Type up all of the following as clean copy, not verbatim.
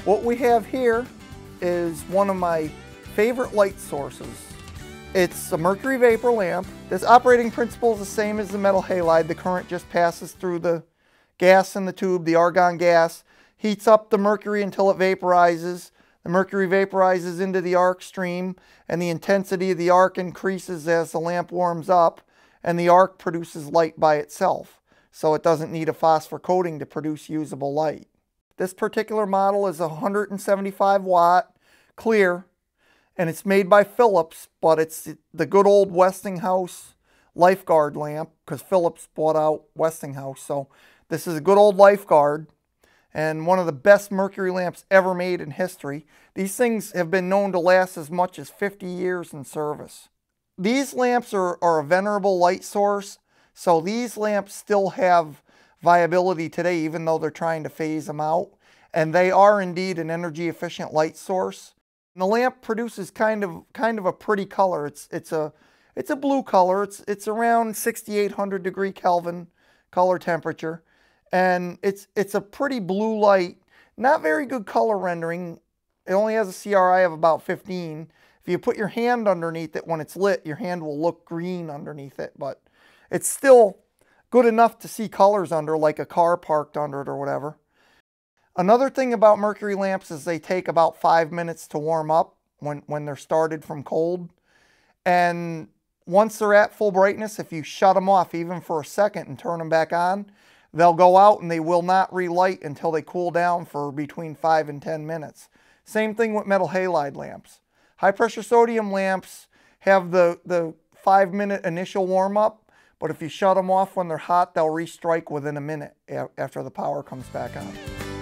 What we have here is one of my favorite light sources. It's a mercury vapor lamp. This operating principle is the same as the metal halide. The current just passes through the gas in the tube, the argon gas, heats up the mercury until it vaporizes. The mercury vaporizes into the arc stream, and the intensity of the arc increases as the lamp warms up, and the arc produces light by itself. So it doesn't need a phosphor coating to produce usable light. This particular model is a 175 watt clear, and it's made by Philips, but it's the good old Westinghouse Lifeguard lamp, because Philips bought out Westinghouse. So this is a good old Lifeguard, and one of the best mercury lamps ever made in history. These things have been known to last as much as 50 years in service. These lamps are a venerable light source, so these lamps still have viability today, even though they're trying to phase them out. And they are indeed an energy efficient light source. And the lamp produces kind of a pretty color. It's a blue color. It's around 6,800 degree Kelvin color temperature, and it's a pretty blue light. Not very good color rendering. It only has a CRI of about 15. If you put your hand underneath it when it's lit, your hand will look green underneath it, but it's still good enough to see colors under, like a car parked under it or whatever. Another thing about mercury lamps is they take about 5 minutes to warm up when they're started from cold. And once they're at full brightness, if you shut them off even for a second and turn them back on, they'll go out and they will not relight until they cool down for between 5 and 10 minutes. Same thing with metal halide lamps. High pressure sodium lamps have the 5-minute initial warm up, but if you shut them off when they're hot, they'll restrike within a minute after the power comes back on.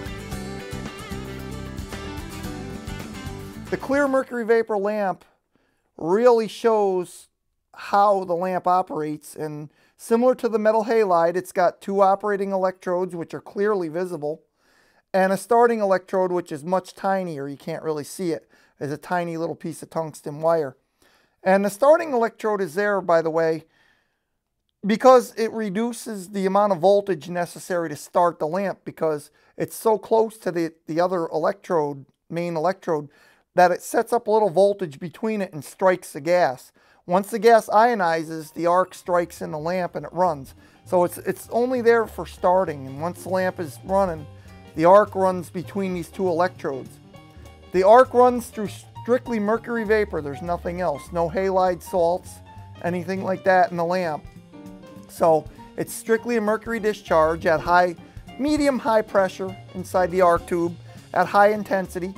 The clear mercury vapor lamp really shows how the lamp operates, and similar to the metal halide, it's got 2 operating electrodes which are clearly visible, and a starting electrode which is much tinier. You can't really see it. There's a tiny little piece of tungsten wire. And the starting electrode is there, by the way, because it reduces the amount of voltage necessary to start the lamp, because it's so close to the other electrode, main electrode, that it sets up a little voltage between it and strikes the gas. Once the gas ionizes, the arc strikes in the lamp and it runs. So it's only there for starting, and once the lamp is running, the arc runs between these 2 electrodes. The arc runs through strictly mercury vapor. There's nothing else. No halide salts, anything like that in the lamp. So it's strictly a mercury discharge at medium high pressure inside the arc tube at high intensity.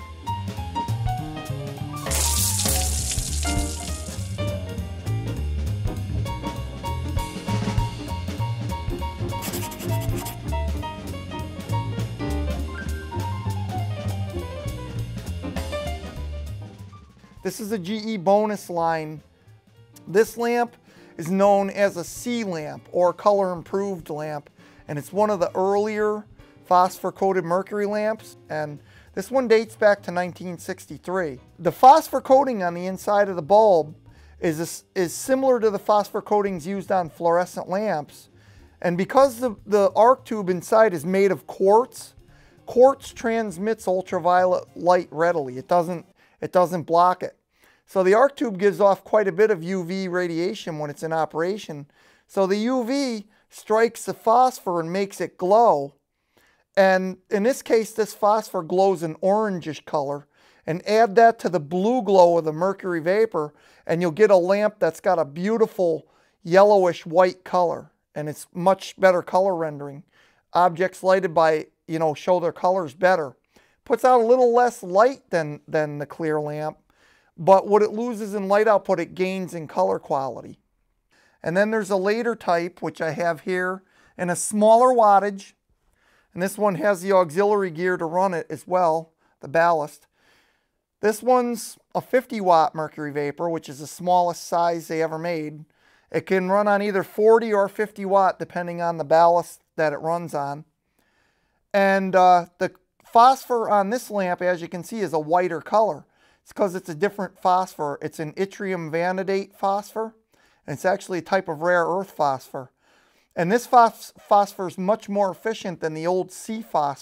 This is a GE bonus line. This lamp is known as a C lamp, or color improved lamp, and it's one of the earlier phosphor coated mercury lamps, and this one dates back to 1963. The phosphor coating on the inside of the bulb is similar to the phosphor coatings used on fluorescent lamps, and because the arc tube inside is made of quartz, quartz transmits ultraviolet light readily. It doesn't block it. So the arc tube gives off quite a bit of UV radiation when it's in operation. So the UV strikes the phosphor and makes it glow. And in this case, this phosphor glows an orangish color. And add that to the blue glow of the mercury vapor, and you'll get a lamp that's got a beautiful yellowish white color. And it's much better color rendering. Objects lighted by, show their colors better. Puts out a little less light than the clear lamp, but what it loses in light output, it gains in color quality. And then there's a later type, which I have here, in a smaller wattage, and this one has the auxiliary gear to run it as well, the ballast. This one's a 50 watt mercury vapor, which is the smallest size they ever made. It can run on either 40 or 50 watt, depending on the ballast that it runs on. And the phosphor on this lamp, as you can see, is a whiter color. It's because it's a different phosphor. It's an yttrium vanadate phosphor, and it's actually a type of rare earth phosphor. And this phosphor is much more efficient than the old C phosphor,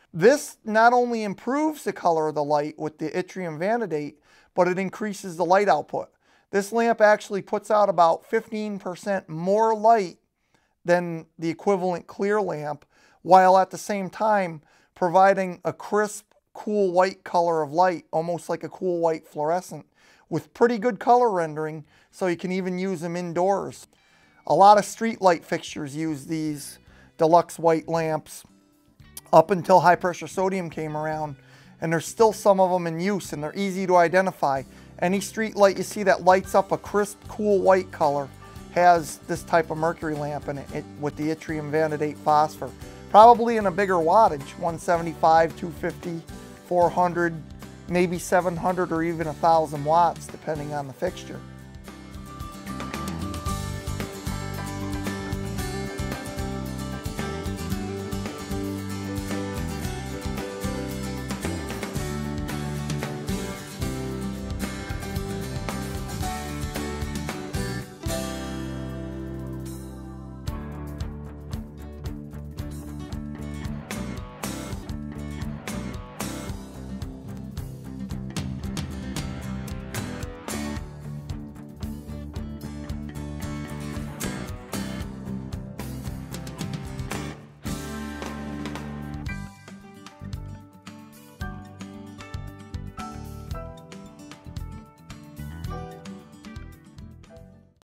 This not only improves the color of the light with the yttrium vanadate, but it increases the light output. This lamp actually puts out about 15% more light than the equivalent clear lamp, while at the same time providing a crisp, cool white color of light, almost like a cool white fluorescent, with pretty good color rendering, so you can even use them indoors. A lot of street light fixtures use these deluxe white lamps up until high pressure sodium came around, and there's still some of them in use, and they're easy to identify. Any street light you see that lights up a crisp, cool white color has this type of mercury lamp in it with the yttrium vanadate phosphor. Probably in a bigger wattage, 175, 250, 400, maybe 700 or even 1,000 watts, depending on the fixture.